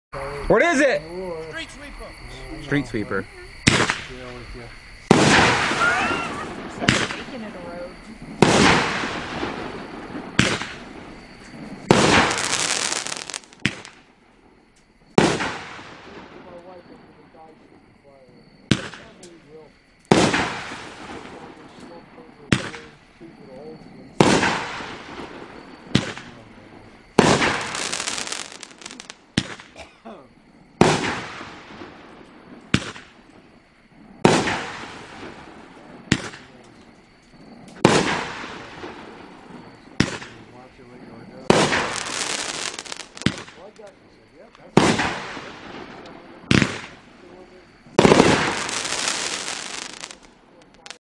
What is it? Street sweeper. Street sweeper. Bacon in a row.